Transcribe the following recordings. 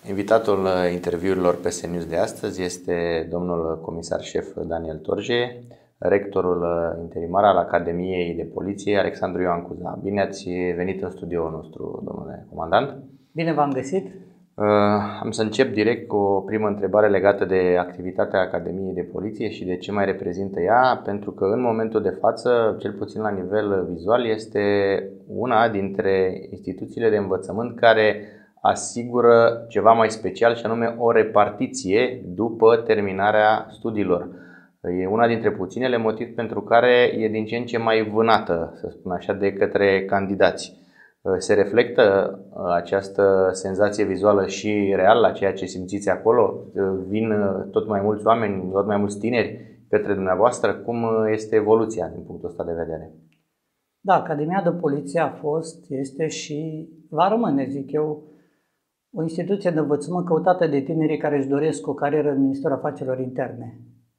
Invitatul interviurilor PS News de astăzi este domnul comisar șef Daniel Torje, rectorul interimar al Academiei de Poliție Alexandru Ioan Cuza. Bine ați venit în studioul nostru, domnule comandant. Bine v-am găsit. Am să încep direct cu o primă întrebare legată de activitatea Academiei de Poliție și de ce mai reprezintă ea, pentru că în momentul de față, cel puțin la nivel vizual, este una dintre instituțiile de învățământ care asigură ceva mai special și anume o repartiție după terminarea studiilor. E una dintre puținele motive pentru care e din ce în ce mai vânată, să spun așa, de către candidați. Se reflectă această senzație vizuală și real la ceea ce simțiți acolo? Vin tot mai mulți oameni, tot mai mulți tineri către dumneavoastră? Cum este evoluția din punctul ăsta de vedere? Da, Academia de Poliție a fost, este și va rămâne, zic eu, o instituție de învățământ căutată de tinerii care își doresc o carieră în Ministerul Afacerilor Interne.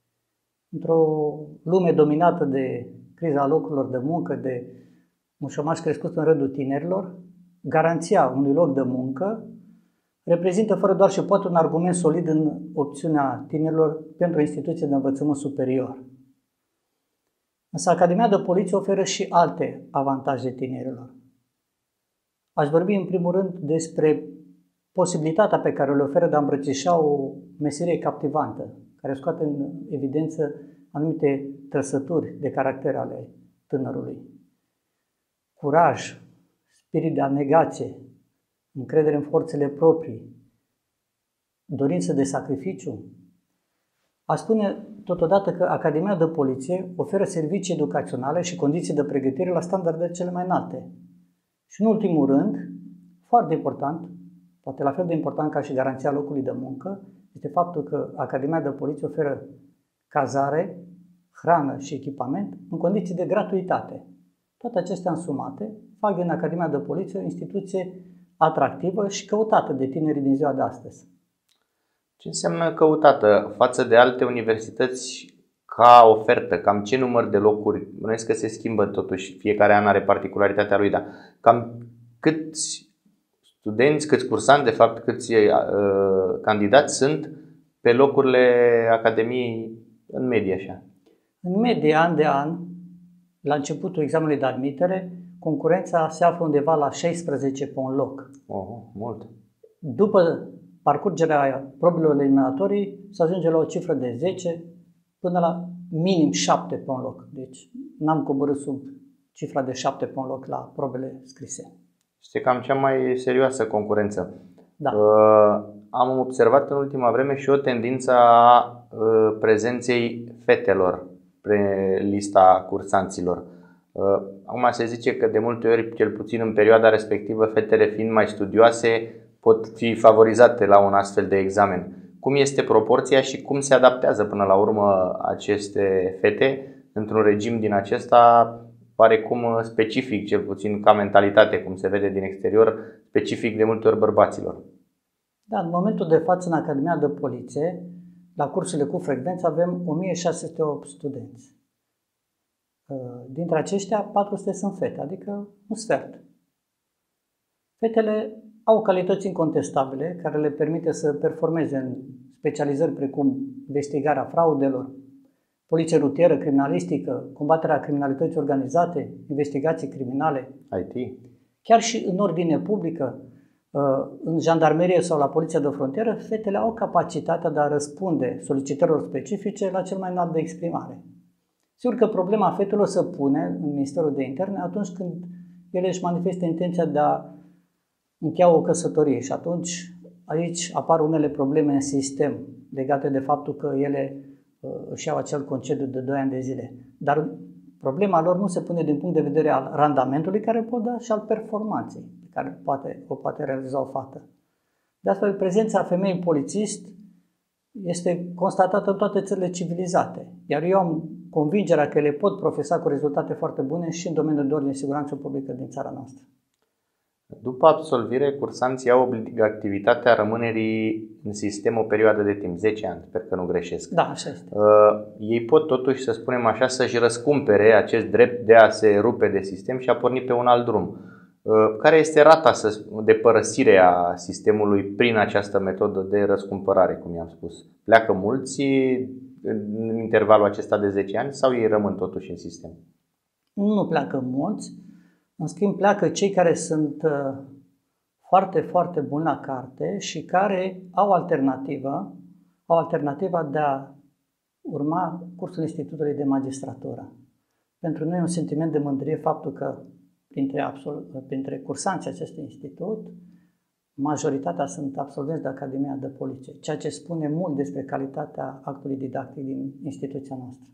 Într-o lume dominată de criza locurilor de muncă, de un șomaj crescut în rândul tinerilor, garanția unui loc de muncă reprezintă fără doar și poate un argument solid în opțiunea tinerilor pentru o instituție de învățământ superior. Însă Academia de Poliție oferă și alte avantaje tinerilor. Aș vorbi în primul rând despre posibilitatea pe care le oferă de a îmbrățișa o meserie captivantă, care scoate în evidență anumite trăsături de caracter ale tânărului. Curaj, spirit de abnegație, încredere în forțele proprii, dorință de sacrificiu. Aș spune totodată că Academia de Poliție oferă servicii educaționale și condiții de pregătire la standarde cele mai înalte. Și în ultimul rând, foarte important, poate la fel de important ca și garanția locului de muncă, este faptul că Academia de Poliție oferă cazare, hrană și echipament în condiții de gratuitate. Toate acestea însumate fac din Academia de Poliție o instituție atractivă și căutată de tinerii din ziua de astăzi. Ce înseamnă căutată față de alte universități ca ofertă? Cam ce număr de locuri? Bănuiesc că se schimbă totuși, fiecare an are particularitatea lui, dar cam câți studenți, câți cursanți, de fapt câți candidați sunt pe locurile Academiei în medie așa? În medie, an de an, la începutul examenului de admitere, concurența se află undeva la 16 pe un loc. Mult. După parcurgerea probelor eliminatorii, se ajunge la o cifră de 10 până la minim 7 pe un loc. Deci n-am coborât sub cifra de 7 pe un loc la probele scrise. Este cam cea mai serioasă concurență. Da. Am observat în ultima vreme și o tendință a prezenței fetelor pe lista cursanților. Acum se zice că de multe ori, cel puțin în perioada respectivă, fetele fiind mai studioase, pot fi favorizate la un astfel de examen. Cum este proporția și cum se adaptează până la urmă aceste fete într-un regim din acesta parecum specific, cel puțin ca mentalitate, cum se vede din exterior, specific de multe ori bărbaților? Da, în momentul de față în Academia de Poliție, la cursurile cu frecvență, avem 1608 studenți. Dintre aceștia, 400 sunt fete, adică un sfert. Fetele au calități incontestabile care le permite să performeze în specializări precum investigarea fraudelor, poliție rutieră, criminalistică, combaterea criminalității organizate, investigații criminale, IT. Chiar și în ordine publică, în jandarmerie sau la poliția de frontieră, fetele au capacitatea de a răspunde solicitărilor specifice la cel mai înalt de exprimare. Sigur că problema fetelor se pune în Ministerul de Interne atunci când ele își manifestă intenția de a încheia o căsătorie și atunci aici apar unele probleme în sistem legate de faptul că ele își iau acel concediu de 2 ani de zile. Dar problema lor nu se pune din punct de vedere al randamentului care pot da și al performanței pe care o poate realiza o fată. De astfel, prezența femeii polițist este constatată în toate țările civilizate, iar eu am convingerea că le pot profesa cu rezultate foarte bune și în domeniul de ordine și siguranță publică din țara noastră. După absolvire, cursanții au obligativitatea rămânerii în sistem o perioadă de timp, 10 ani, sper că nu greșesc. Da, așa este. Ei pot totuși, să spunem așa, să-și răscumpere acest drept de a se rupe de sistem și a porni pe un alt drum. Care este rata de părăsire a sistemului prin această metodă de răscumpărare, cum i-am spus? Pleacă mulți în intervalul acesta de 10 ani sau ei rămân totuși în sistem? Nu pleacă mulți, în schimb pleacă cei care sunt foarte, foarte buni la carte și care au alternativa de a urma cursul Institutului de Magistratură. Pentru noi e un sentiment de mândrie faptul că printre cursanții acestui institut, majoritatea sunt absolvenți de Academia de Poliție, ceea ce spune mult despre calitatea actului didactic din instituția noastră.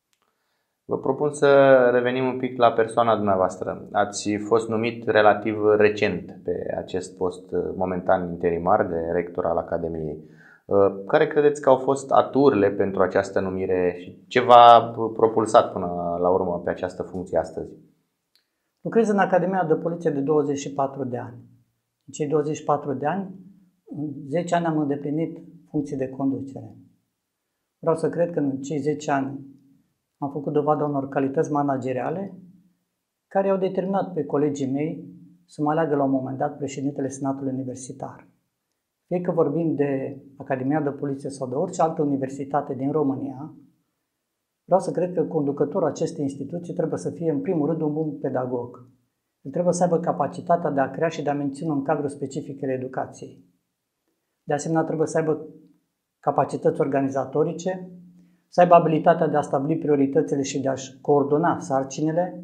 Vă propun să revenim un pic la persoana dumneavoastră. Ați fost numit relativ recent pe acest post momentan interimar de rector al Academiei. Care credeți că au fost aturile pentru această numire și ce v-a propulsat până la urmă pe această funcție astăzi? Lucrez în Academia de Poliție de 24 de ani. În cei 24 de ani, în 10 ani am îndeplinit funcții de conducere. Vreau să cred că în cei 10 ani am făcut dovadă unor calități manageriale care au determinat pe colegii mei să mă aleagă la un moment dat președintele Senatului Universitar. Fie că vorbim de Academia de Poliție sau de orice altă universitate din România, vreau să cred că conducătorul acestei instituții trebuie să fie, în primul rând, un bun pedagog. El trebuie să aibă capacitatea de a crea și de a menține un cadru specific al educației. De asemenea, trebuie să aibă capacități organizatorice, să aibă abilitatea de a stabili prioritățile și de a-și coordona sarcinile,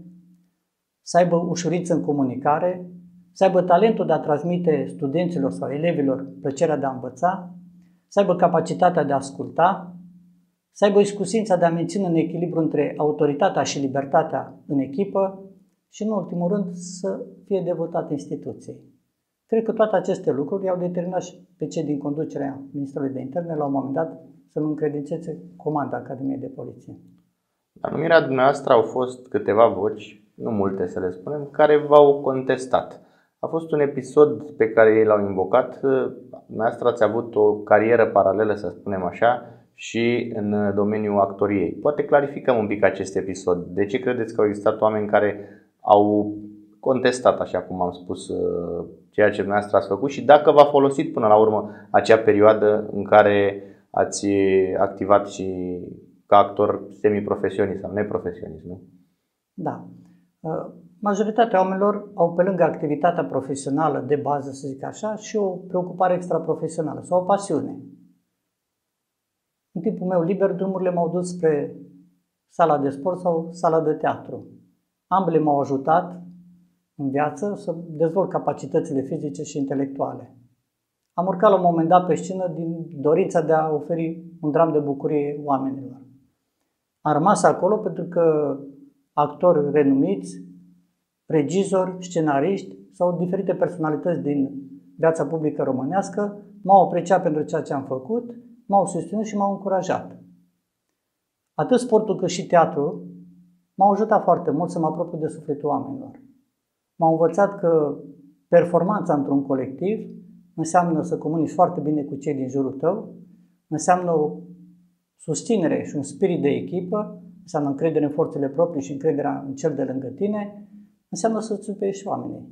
să aibă ușurință în comunicare, să aibă talentul de a transmite studenților sau elevilor plăcerea de a învăța, să aibă capacitatea de a asculta, să aibă iscusința de a menține un echilibru între autoritatea și libertatea în echipă și, în ultimul rând, să fie devotat instituției. Cred că toate aceste lucruri i-au determinat și pe cei din conducerea Ministerului de Interne la un moment dat să-mi încredințeze comanda Academiei de Poliție. La numirea dumneavoastră au fost câteva voci, nu multe să le spunem, care v-au contestat. A fost un episod pe care ei l-au invocat. Dumneavoastră ați avut o carieră paralelă, să spunem așa, și în domeniul actoriei. Poate clarificăm un pic acest episod. De ce credeți că au existat oameni care au contestat, așa cum am spus, ceea ce dumneavoastră ați făcut și dacă v-a folosit până la urmă acea perioadă în care ați activat și ca actor semiprofesionist sau neprofesionist, nu? Da. Majoritatea oamenilor au, pe lângă activitatea profesională de bază, să zic așa, și o preocupare extraprofesională sau o pasiune. În timpul meu liber, drumurile m-au dus spre sala de sport sau sala de teatru. Ambele m-au ajutat în viață să dezvolt capacitățile fizice și intelectuale. Am urcat la un moment dat pe scenă din dorința de a oferi un dram de bucurie oamenilor. Am rămas acolo pentru că actori renumiți, regizori, scenariști sau diferite personalități din viața publică românească m-au apreciat pentru ceea ce am făcut, m-au susținut și m-au încurajat. Atât sportul cât și teatru m-au ajutat foarte mult să mă apropiu de sufletul oamenilor. M-au învățat că performanța într-un colectiv înseamnă să comunici foarte bine cu cei din jurul tău, înseamnă o susținere și un spirit de echipă, înseamnă încredere în forțele proprii și încrederea în cel de lângă tine, înseamnă să-ți iubești oamenii.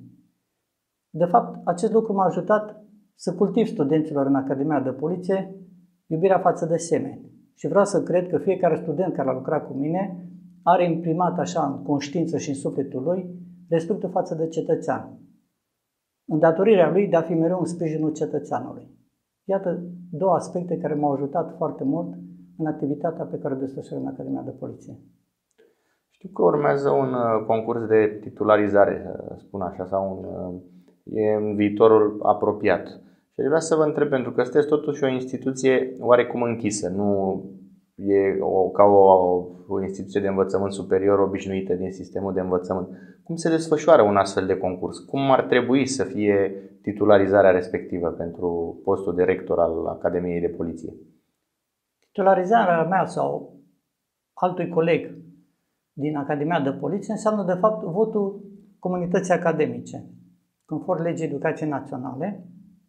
De fapt, acest lucru m-a ajutat să cultiv studenților în Academia de Poliție iubirea față de semeni. Și vreau să cred că fiecare student care a lucrat cu mine are imprimat așa în conștiință și în sufletul lui respectul față de cetățean. Îndatorirea lui de a fi mereu în sprijinul cetățeanului. Iată două aspecte care m-au ajutat foarte mult în activitatea pe care o desfășor în Academia de Poliție. Știu că urmează un concurs de titularizare, spun așa, sau e în viitorul apropiat. Și aș vrea să vă întreb, pentru că sunteți totuși o instituție oarecum închisă, nu e ca o instituție de învățământ superior obișnuită din sistemul de învățământ. Cum se desfășoară un astfel de concurs? Cum ar trebui să fie titularizarea respectivă pentru postul de rector al Academiei de Poliție? Titularizarea mea sau altui coleg din Academia de Poliție înseamnă, de fapt, votul comunității academice. Conform legii Educației Naționale,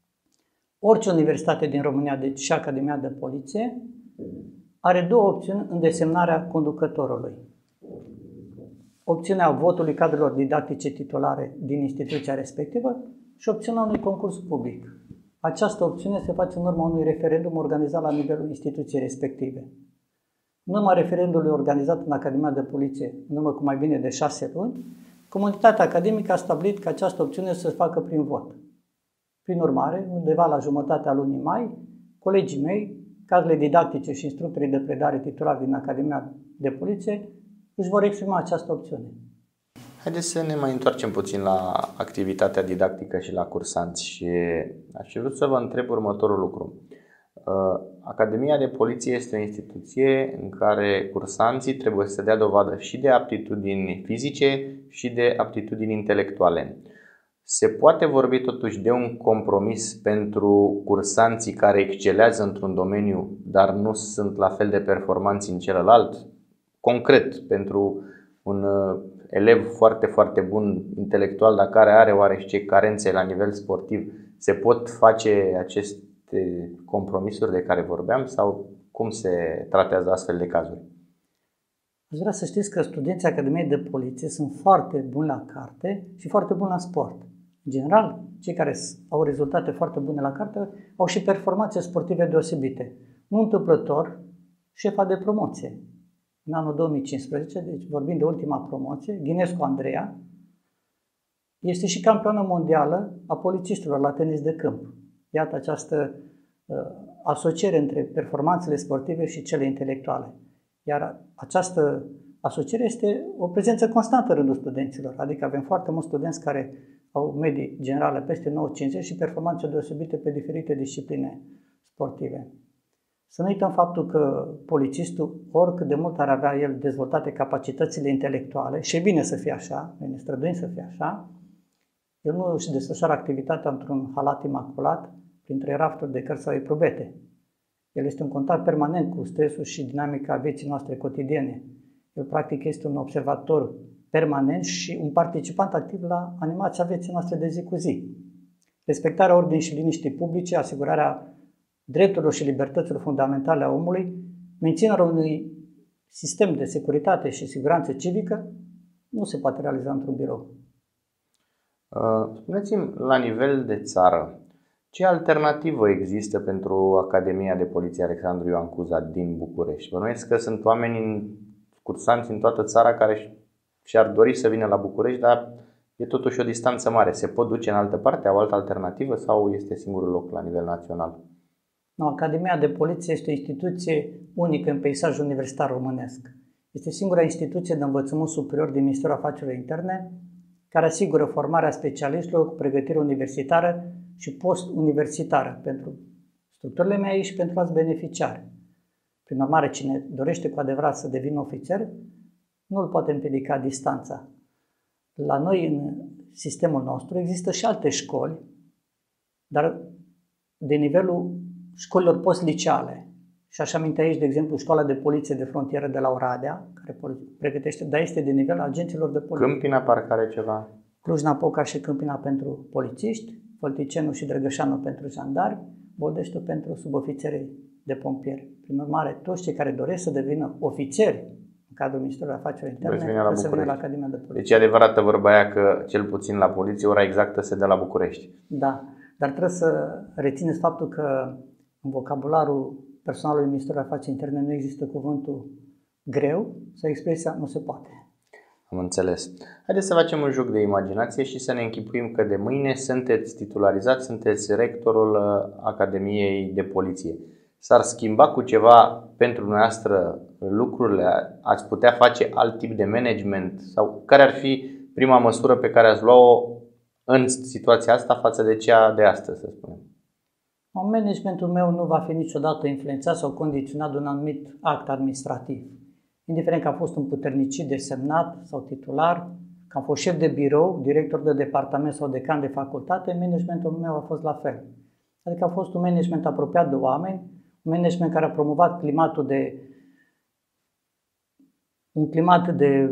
orice universitate din România, deci și Academia de Poliție, are două opțiuni în desemnarea conducătorului. opțiunea votului cadrelor didactice titulare din instituția respectivă și opțiunea unui concurs public. Această opțiune se face în urma unui referendum organizat la nivelul instituției respective. În urma referendumului organizat în Academia de Poliție în urmă cu mai bine de 6 luni, comunitatea academică a stabilit că această opțiune să se facă prin vot. Prin urmare, undeva la jumătatea lunii mai, colegii mei, cadrele didactice și instructorii de predare titulari din Academia de Poliție își vor exprima această opțiune. Haideți să ne mai întoarcem puțin la activitatea didactică și la cursanți și aș fi vrut să vă întreb următorul lucru. Academia de Poliție este o instituție în care cursanții trebuie să dea dovadă și de aptitudini fizice și de aptitudini intelectuale. Se poate vorbi totuși de un compromis pentru cursanții care excelează într-un domeniu, dar nu sunt la fel de performanți în celălalt? Concret, pentru un elev foarte, foarte bun intelectual, dar care are oarește carențe la nivel sportiv, se pot face aceste compromisuri de care vorbeam sau cum se tratează astfel de cazuri? Aș vrea să știți că studenții Academiei de Poliție sunt foarte buni la carte și foarte buni la sport. În general, cei care au rezultate foarte bune la carte au și performanțe sportive deosebite. Nu întâmplător, șefa de promoție. În anul 2015, deci vorbim de ultima promoție, Ghinescu Andreea, este și campioană mondială a polițistilor la tenis de câmp. Iată această asociere între performanțele sportive și cele intelectuale. Iar această asociere este o prezență constantă în rândul studenților. Adică avem foarte mulți studenți care au medii generale peste 9,50 și performanțe deosebite pe diferite discipline sportive. Să nu uităm faptul că polițistul, oricât de mult ar avea el dezvoltate capacitățile intelectuale, și e bine să fie așa, noi ne străduim să fie așa, el nu își desfășoară activitatea într-un halat imaculat, printre rafturi de cărți sau eprubete. El este în contact permanent cu stresul și dinamica vieții noastre cotidiene. El practic este un observator permanent și un participant activ la animația vieții noastre de zi cu zi. Respectarea ordinii și liniștii publice, asigurarea drepturilor și libertăților fundamentale a omului, menținerea unui sistem de securitate și siguranță civică, nu se poate realiza într-un birou. Spuneți-mi, la nivel de țară, ce alternativă există pentru Academia de Poliție Alexandru Ioan Cuza din București? Bănuiesc că sunt oameni cursanți în toată țara care și-ar dori să vină la București, dar e totuși o distanță mare. Se pot duce în altă parte, au altă alternativă sau este singurul loc la nivel național? No, Academia de Poliție este o instituție unică în peisajul universitar românesc. Este singura instituție de învățământ superior din Ministerul Afacerilor Interne care asigură formarea specialiștilor cu pregătire universitară și post-universitară pentru structurile mele și pentru alți beneficiari. Prin urmare, cine dorește cu adevărat să devină ofițer, nu îl poate împiedica distanța. La noi, în sistemul nostru, există și alte școli, dar de nivelul școlilor post-liceale. Și aș aminti aici, de exemplu, Școala de Poliție de Frontieră de la Oradea, care pregătește, dar este de nivel agenților de poliție. Câmpina parcă are ceva. Cluj-Napoca și Câmpina pentru polițiști, Fălticenu și Drăgășanu pentru jandarmi, Boldeștiu pentru subofițerii de pompieri. Prin urmare, toți cei care doresc să devină ofițeri în cadrul Ministerului Afacerilor Interne trebuie să vină la Academia de Poliție. Deci e adevărată vorba aia că, cel puțin la poliție, ora exactă se dă la București. Da, dar trebuie să rețineți faptul că în vocabularul personalului Ministerului Afacerilor Interne nu există cuvântul greu sau expresia nu se poate. Am înțeles. Haideți să facem un joc de imaginație și să ne închipuim că de mâine sunteți titularizați, sunteți rectorul Academiei de Poliție. S-ar schimba cu ceva pentru dumneavoastră lucrurile? Ați putea face alt tip de management? Sau care ar fi prima măsură pe care ați lua-o în situația asta față de cea de astăzi, să spunem? Managementul meu nu va fi niciodată influențat sau condiționat de un anumit act administrativ. Indiferent că am fost împuternicit de semnat sau titular, că am fost șef de birou, director de departament sau decan de facultate, managementul meu a fost la fel. Adică a fost un management apropiat de oameni, un management care a promovat un climat de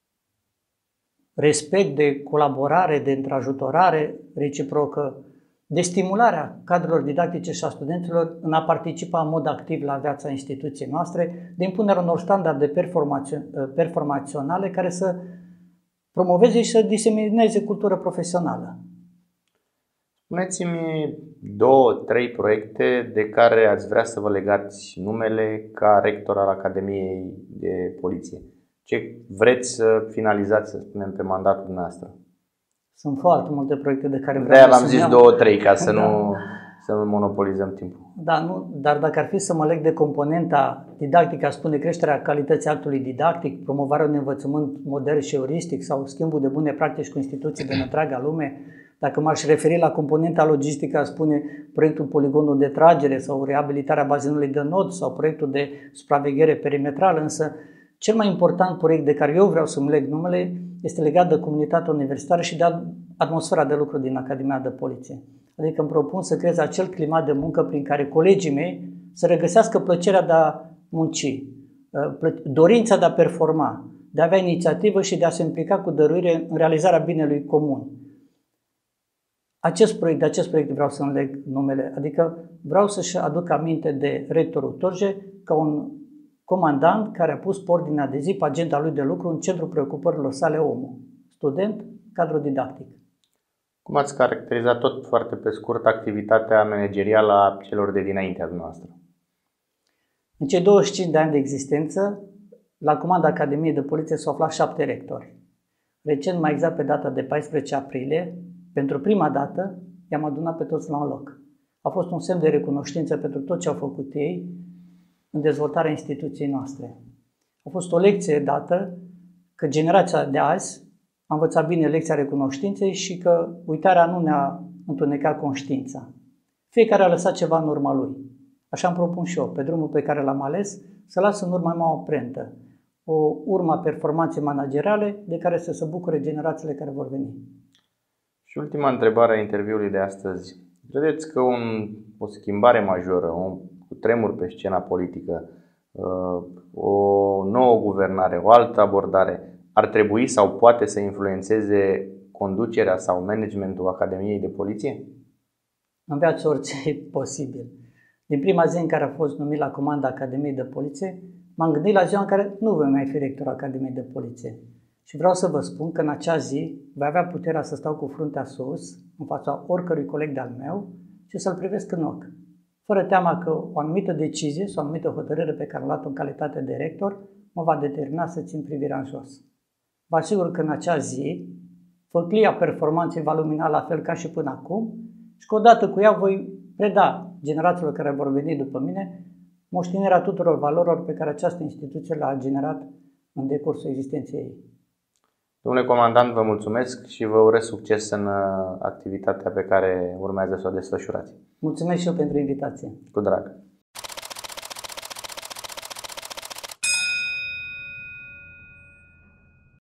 respect, de colaborare, de întrajutorare reciprocă. de stimularea cadrelor didactice și a studenților în a participa în mod activ la viața instituției noastre, de impunerea unor standarde performaționale care să promoveze și să disemineze cultură profesională. Spuneți-mi 2-3 proiecte de care ați vrea să vă legați numele ca rector al Academiei de Poliție. Ce vreți să finalizați, să spunem, pe mandatul dumneavoastră? Sunt foarte multe proiecte de care vreau să am zis 2-3 ca să nu monopolizăm timpul. Da, dar dacă ar fi să mă leg de componenta didactică, aș spune creșterea calității actului didactic, promovarea unui învățământ modern și euristic sau schimbul de bune practici cu instituții din întreaga lume. Dacă m-aș referi la componenta logistică, aș spune proiectul poligonul de tragere sau reabilitarea bazinului de nod sau proiectul de supraveghere perimetrală, însă cel mai important proiect de care eu vreau să-mi leg numele este legat de comunitatea universitară și de atmosfera de lucru din Academia de Poliție. Adică îmi propun să creez acel climat de muncă prin care colegii mei să regăsească plăcerea de a munci, dorința de a performa, de a avea inițiativă și de a se implica cu dăruire în realizarea binelui comun. De acest proiect vreau să-mi leg numele, adică vreau să-și aduc aminte de rectorul Torje ca un comandant care a pus pe ordinea de zi, pe agenda lui de lucru, în centrul preocupărilor sale omul, student, cadru didactic. Cum ați caracterizat tot foarte pe scurt activitatea managerială a celor de dinaintea noastră? În cei 25 de ani de existență, la comanda Academiei de Poliție s-au aflat 7 rectori. Recent, mai exact pe data de 14 aprilie, pentru prima dată i-am adunat pe toți la un loc. A fost un semn de recunoștință pentru tot ce au făcut ei în dezvoltarea instituției noastre. A fost o lecție dată că generația de azi a învățat bine lecția recunoștinței și că uitarea nu ne-a întunecat conștiința. Fiecare a lăsat ceva în urma lui. Așa îmi propun și eu, pe drumul pe care l-am ales, să las în urma mea o amprentă, o urmă a performanței manageriale de care să se bucure generațiile care vor veni. Și ultima întrebare a interviului de astăzi. Credeți că o schimbare majoră, un cutremur pe scena politică, o nouă guvernare, o altă abordare ar trebui sau poate să influențeze conducerea sau managementul Academiei de Poliție? În viață orice e posibil. Din prima zi în care a fost numit la comanda Academiei de Poliție, m-am gândit la ziua în care nu voi mai fi rector Academiei de Poliție. Și vreau să vă spun că în acea zi voi avea puterea să stau cu fruntea sus, în fața oricărui coleg de-al meu și să-l privesc în ochi, fără teama că o anumită decizie sau o anumită hotărâre pe care am luat-o în calitate de rector mă va determina să țin privirea în jos. Vă asigur că în acea zi, făclia performanței va lumina la fel ca și până acum și că odată cu ea voi preda generațiilor care vor veni după mine moștenirea tuturor valorilor pe care această instituție le-a generat în decursul existenței ei. Domnule comandant, vă mulțumesc și vă urez succes în activitatea pe care urmează să o desfășurați. Mulțumesc și eu pentru invitație. Cu drag.